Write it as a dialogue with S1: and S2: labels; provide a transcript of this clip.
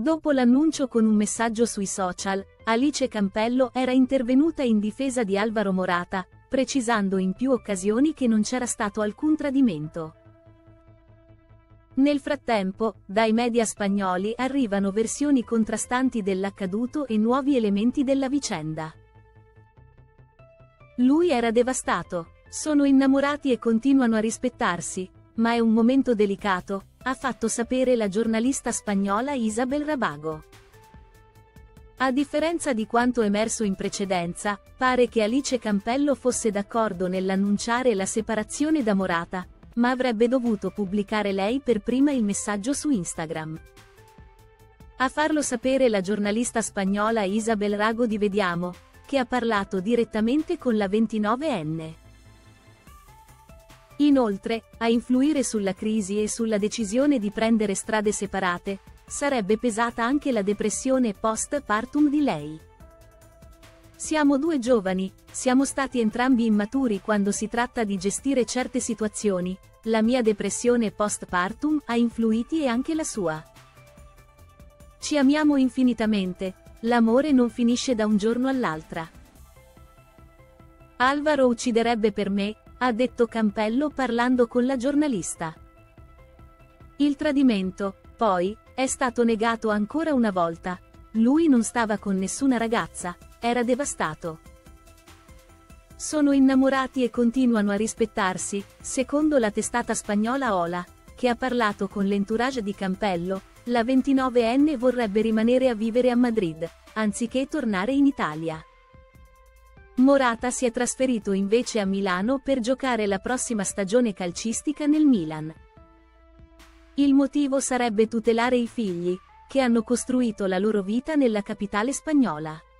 S1: Dopo l'annuncio con un messaggio sui social, Alice Campello era intervenuta in difesa di Álvaro Morata, precisando in più occasioni che non c'era stato alcun tradimento. Nel frattempo, dai media spagnoli arrivano versioni contrastanti dell'accaduto e nuovi elementi della vicenda. Lui era devastato. Sono innamorati e continuano a rispettarsi, ma è un momento delicato, ha fatto sapere la giornalista spagnola Isabel Rabago. A differenza di quanto emerso in precedenza, pare che Alice Campello fosse d'accordo nell'annunciare la separazione da Morata, ma avrebbe dovuto pubblicare lei per prima il messaggio su Instagram. A farlo sapere la giornalista spagnola Isabel Rago di Vediamo, che ha parlato direttamente con la 29enne. Inoltre, a influire sulla crisi e sulla decisione di prendere strade separate, sarebbe pesata anche la depressione post-partum di lei. Siamo due giovani, siamo stati entrambi immaturi quando si tratta di gestire certe situazioni, la mia depressione post-partum ha influiti e anche la sua. Ci amiamo infinitamente, l'amore non finisce da un giorno all'altra. Álvaro ucciderebbe per me, ha detto Campello parlando con la giornalista. Il tradimento, poi, è stato negato ancora una volta. Lui non stava con nessuna ragazza, era devastato. Sono innamorati e continuano a rispettarsi, secondo la testata spagnola Hola, che ha parlato con l'entourage di Campello, la 29enne vorrebbe rimanere a vivere a Madrid, anziché tornare in Italia. Morata si è trasferito invece a Milano per giocare la prossima stagione calcistica nel Milan. Il motivo sarebbe tutelare i figli, che hanno costruito la loro vita nella capitale spagnola.